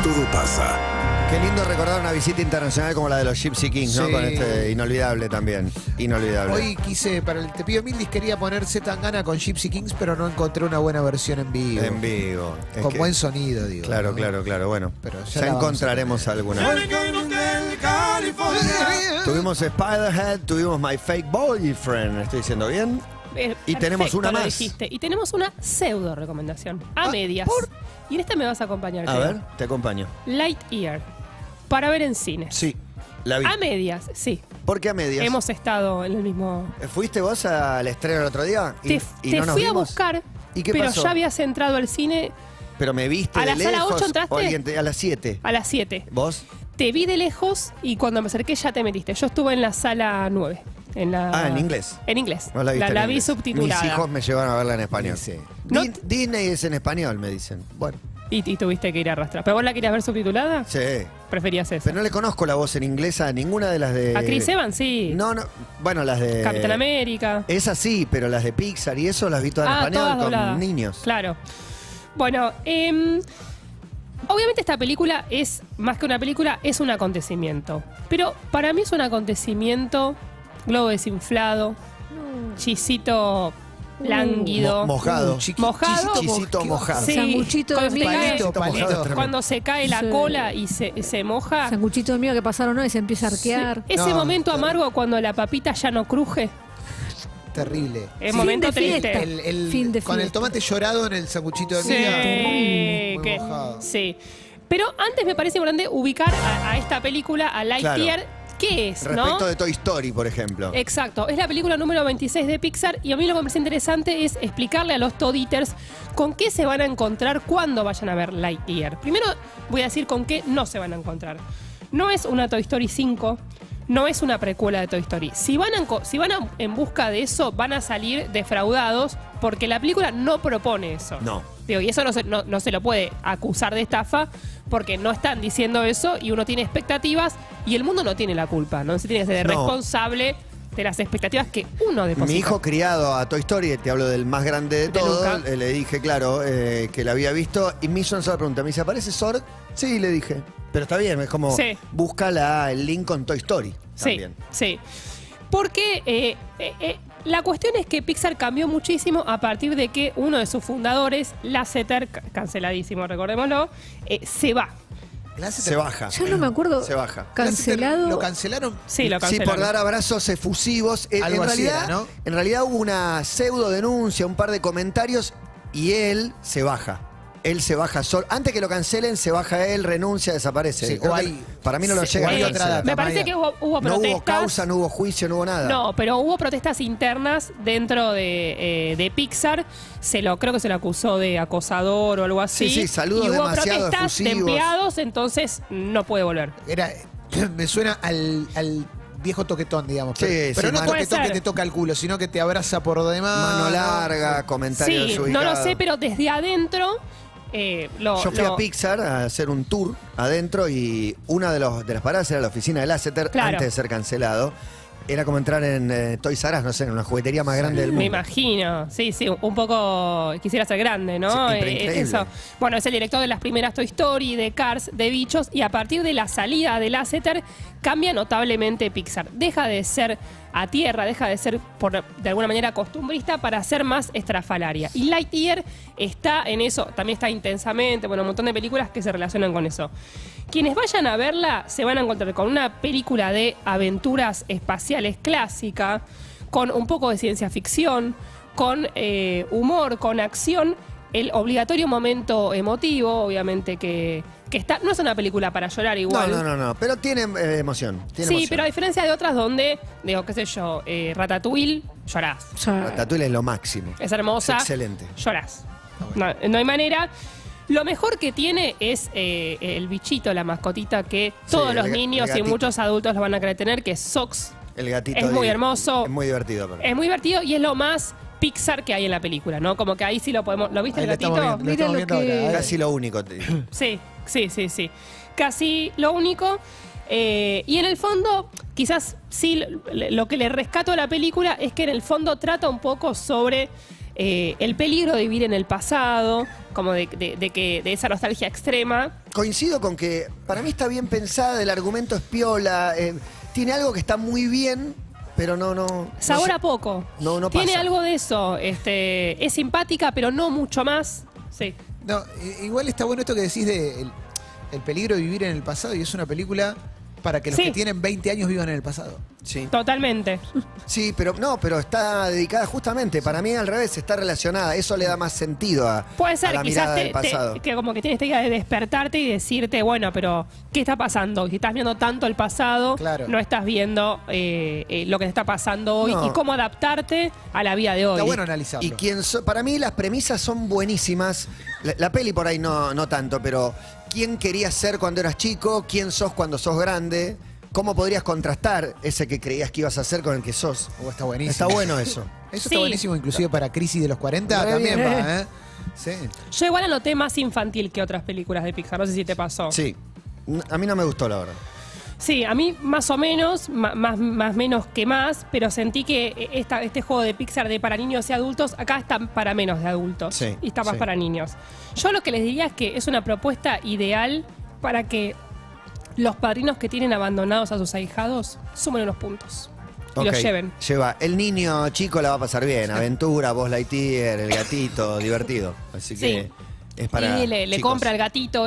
todo pasa. Qué lindo recordar una visita internacional como la de los Gypsy Kings, ¿no? Sí. Con este inolvidable también. Inolvidable. Hoy quise, para el Te Pido Mildis, quería poner Zetangana con Gypsy Kings, pero no encontré una buena versión en vivo. En vivo. Es Con que- buen sonido, digo. Claro, ¿no? claro, claro. Bueno, Pero ya ya la vamos a encontraremos alguna. Tuvimos Spiderhead, tuvimos My Fake Boyfriend. ¿Estoy diciendo bien? Y tenemos Perfecto, una lo más. dijiste. Y tenemos una pseudo recomendación. A medias. Y en esta me vas a acompañar. A creo. ver, te acompaño. Lightyear. Para ver en cines. Sí, la vi. A medias, sí. ¿Por qué a medias? Hemos estado en el mismo. ¿Fuiste vos al estreno el otro día? Te no nos fui a vimos? buscar, ¿Y qué pero pasó? ya habías entrado al cine Pero me viste ¿A de la sala lejos. 8 entraste? o alguien a las 7. a las 7. ¿Vos? Te vi de lejos y cuando me acerqué ya te metiste. Yo estuve en la sala 9. ¿en inglés? En inglés. No la viste en vi inglés. subtitulada. Mis hijos me llevan a verla en español. Sí. No Disney es en español, me dicen. Bueno, Y tuviste que ir a arrastrar. ¿Pero vos la querías ver subtitulada? sí. Preferías eso. Pero no le conozco la voz en inglés a ninguna de las de... A Chris Evans, sí. No, no. Bueno, las de... Capitán América. Esas sí, pero las de Pixar y eso las vi todas en Todas español con dobladas. niños. Claro. Bueno, obviamente esta película es, más que una película, es un acontecimiento. Pero para mí es un acontecimiento, globo desinflado, chisito lánguido. Mojado. Mojado. Chisito mojado. Sí, Sanguchito de cuando se miga. cae- Palito, Mojado es palito. tremendo. cuando se cae la Sí. cola y se moja. Sanguchito de miga que pasaron hoy y se empieza a arquear. Ese No, momento terrible. amargo cuando la papita ya no cruje. Terrible. Es Fin momento de fiesta. triste. Fin de con el fiesta. tomate llorado en el sanguchito de Sí, miga. Terrible. Muy que- mojado. sí. Pero antes me parece importante ubicar a esta película, a Lightyear, ¿qué es? Respecto ¿no? de Toy Story, por ejemplo. Exacto, es la película número 26 de Pixar y a mí lo que me parece interesante es explicarle a los Toditers con qué se van a encontrar cuando vayan a ver Lightyear. Primero voy a decir con qué no se van a encontrar. No es una Toy Story 5, no es una precuela de Toy Story. Si van en busca de eso, van a salir defraudados porque la película no propone eso. No. Digo, y eso no se lo puede acusar de estafa porque no están diciendo eso y uno tiene expectativas y el mundo no tiene la culpa, ¿no? Se tiene que ser No. responsable de las expectativas que uno deposita. Mi hijo criado a Toy Story, te hablo del más grande de De todos, Luca. le dije, claro, que la había visto y me hizo una sola pregunta. Me dice, ¿aparece Zorg? Sí, le dije. Pero está bien, es como, Sí. busca el link con Toy Story también. Sí. Porque la cuestión es que Pixar cambió muchísimo a partir de que uno de sus fundadores, Lasseter, canceladísimo, recordémoslo, se va. Se baja. Yo no me acuerdo. Se baja. Cancelado. ¿Lo cancelaron? Sí, lo Sí, cancelaron. por dar abrazos efusivos. Algo en, así realidad, era, ¿no? en realidad hubo una pseudo denuncia, un par de comentarios y él se baja. Él se baja solo. Antes que lo cancelen, se baja él, renuncia, desaparece. Sí, Creo o que hay- para mí no lo sí, llega o a hay cancelar. otra Me parece que hubo No protestas. hubo causa, no hubo juicio, no hubo nada. No, pero hubo protestas internas dentro de Pixar. Creo que se lo acusó de acosador o algo así. Sí, saludos y hubo demasiado protestas de efusivos. empleados, entonces no puede volver. Me suena al viejo toquetón, digamos. Sí, pero sí, no mano- toquetón Puede que ser. te toca el culo, sino que te abraza por demás. Mano larga, ¿no? comentario Sí, no desubicado. lo sé, pero desde adentro Yo fui a Pixar a hacer un tour adentro y una de las paradas era la oficina de Lasseter Claro. antes de ser cancelado. Era como entrar en Toys R Us, no sé, en una juguetería más grande del mundo. Me imagino, sí, un poco quisiera ser grande, ¿no? Sí, increíble. Eso. Bueno, es el director de las primeras Toy Story, de Cars, de Bichos, y a partir de la salida de Lasseter cambia notablemente Pixar. Deja de ser a tierra, deja de ser de alguna manera costumbrista para ser más estrafalaria. Y Lightyear está en eso, también está Intensamente, bueno, un montón de películas que se relacionan con eso. Quienes vayan a verla se van a encontrar con una película de aventuras espaciales clásica, con un poco de ciencia ficción, con humor, con acción, el obligatorio momento emotivo, obviamente que está. No es una película para llorar igual. No, pero tiene emoción. Tiene Sí, emoción. pero a diferencia de otras donde, digo, qué sé yo, Ratatouille, llorás. O sea, Ratatouille es lo máximo. Es hermosa. Es excelente. Llorás. No hay manera. Lo mejor que tiene es el bichito, la mascotita que todos el los ga- niños el y gatito. muchos adultos lo van a querer tener, que es Sox. El gatito. Es muy hermoso. Es muy divertido. Pero. Es muy divertido y es lo más Pixar que hay en la película, ¿no? Como que ahí sí lo podemos. ¿Lo viste Ahí el lo estamos gatito? viendo, lo Mira estamos lo viendo que- ahora. Casi lo único. Te digo. Sí. Casi lo único. Y en el fondo, quizás sí, lo que le rescato a la película es que en el fondo trata un poco sobre el peligro de vivir en el pasado, como de esa nostalgia extrema. Coincido con que para mí está bien pensada, el argumento es piola, tiene algo que está muy bien, pero no Sabor sé. a poco. No Tiene pasa. algo de eso. Es simpática, pero no mucho más. Sí. No, igual está bueno esto que decís de el peligro de vivir en el pasado, y es una película para que los Sí. que tienen 20 años vivan en el pasado. Sí. Totalmente. Sí, pero está dedicada justamente, para mí al revés, está relacionada, eso le da más sentido a, Puede a ser, la quizás mirada del pasado. que como que tienes esta idea de despertarte y decirte, bueno, pero ¿qué está pasando? Si estás viendo tanto el pasado, Claro. no estás viendo lo que te está pasando hoy No. y cómo adaptarte a la vida de hoy. Está bueno analizarlo. Y para mí las premisas son buenísimas. La peli por ahí no tanto, pero ¿quién querías ser cuando eras chico? ¿Quién sos cuando sos grande? ¿Cómo podrías contrastar ese que creías que ibas a ser con el que sos? Está buenísimo. Está bueno eso. Eso Sí. está buenísimo, inclusive para Crisis de los 40 Re también bien. va, ¿eh? Sí. Yo igual la noté más infantil que otras películas de Pixar, no sé si te pasó. Sí. A mí no me gustó, la verdad. Sí, a mí más o menos, más menos que más, pero sentí que este juego de Pixar de para niños y adultos, acá está para menos de adultos Sí, y está más sí. para niños. Yo lo que les diría es que es una propuesta ideal para que los padrinos que tienen abandonados a sus ahijados sumen unos puntos y Ok, los lleven. Lleva. El niño chico la va a pasar bien. Aventura, Buzz Lightyear, el gatito, divertido. Así que es para y le chicos. compra el gatito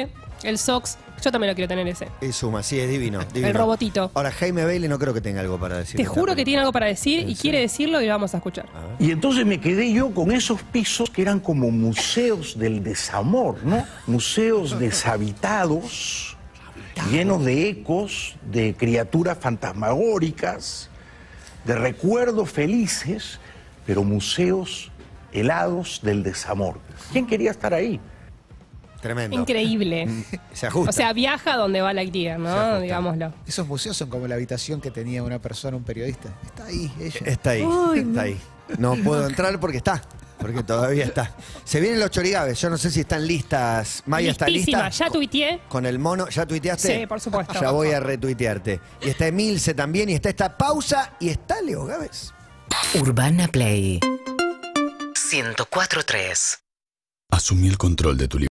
el Sox. Yo también lo quiero tener ese. Y suma, sí, es divino. divino. El robotito. Ahora, Jaime Bailey no creo que tenga algo para decir. Te de esta juro que película. tiene algo para decir ¿En y serio? quiere decirlo y lo vamos a escuchar. Y entonces me quedé yo con esos pisos que eran como museos del desamor, ¿no? Museos deshabitados, llenos de ecos, de criaturas fantasmagóricas, de recuerdos felices, pero museos helados del desamor. ¿Quién quería estar ahí? Tremendo. Increíble. Se ajusta. O sea, viaja donde va Lightyear, Se ajusta. ¿no? Digámoslo. Esos museos son como la habitación que tenía una persona, un periodista. Está ahí, ella. Está ahí, Uy, está no. ahí. No puedo entrar porque está. Porque todavía está. Se vienen los chorigabes. Yo no sé si están listas. Maya está Listísima. lista. Ya tuiteé. Con el mono. ¿Ya tuiteaste? Sí, por supuesto. Ya voy a retuitearte. Y está Emilce también. Y está esta pausa. Y está Leo Gávez. Urbana Play 104.3. Asumí el control de tu